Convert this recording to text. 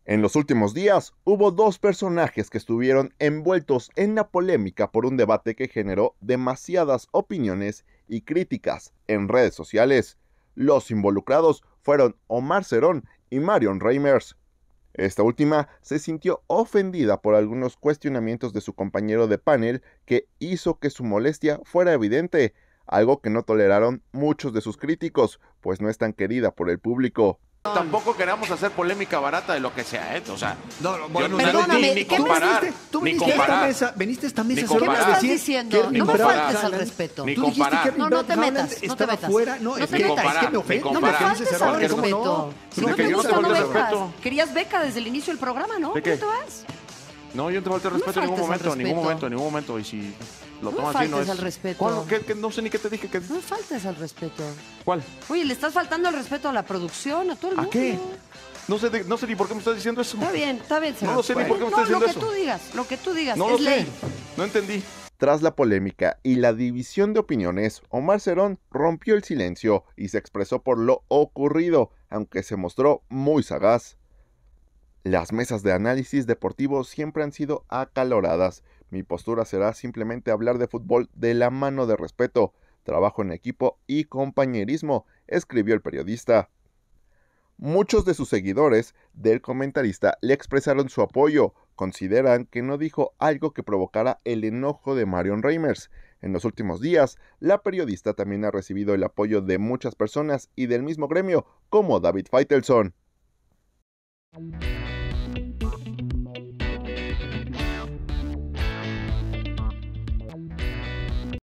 En los últimos días, hubo dos personajes que estuvieron envueltos en la polémica por un debate que generó demasiadas opiniones y críticas en redes sociales. Los involucrados fueron Omar Cerón y Marion Reimers. Esta última se sintió ofendida por algunos cuestionamientos de su compañero de panel que hizo que su molestia fuera evidente, algo que no toleraron muchos de sus críticos, pues no es tan querida por el público. Tampoco queramos hacer polémica barata de lo que sea, ¿eh? O sea, bueno, ni comparar, tú ni viniste comparar. veniste a esta mesa Ni solo ¿Qué me para estás decir diciendo? que No me Brad faltes al Haaland- respeto. Ni Tú dijiste comparar. que No, no Brad te Haaland metas, no te estaba metas. fuera. No, No es te que, metas. es que me ofende. Ni No me comparar. faltes al Porque no- respeto. Si no que te yo no gusta, te no falté el vengas. respeto. Querías beca desde el inicio del programa, ¿no? ¿De qué? ¿Cómo te vas? No, yo no te falté el No me respeto en ningún faltes al momento, en ningún respeto. momento, en ningún momento. Y si lo No me tomas así, no faltes es... al respeto. ¿Cuál? ¿Qué? No sé ni qué te dije. No me faltes al respeto. ¿Cuál? Oye, le estás faltando el respeto a la producción, a todo el ¿A mundo. qué? No sé ni por qué me estás diciendo eso. Está bien, No lo sé ni por qué me estás No, diciendo lo que eso. tú digas, lo que tú digas, No es lo sé. ley. No entendí. Tras la polémica y la división de opiniones, Omar Cerón rompió el silencio y se expresó por lo ocurrido, aunque se mostró muy sagaz. Las mesas de análisis deportivo siempre han sido acaloradas. Mi postura será simplemente hablar de fútbol de la mano de respeto, trabajo en equipo y compañerismo, escribió el periodista. Muchos de sus seguidores del comentarista le expresaron su apoyo. Consideran que no dijo algo que provocara el enojo de Marion Reimers. En los últimos días, la periodista también ha recibido el apoyo de muchas personas y del mismo gremio, como David Faitelson.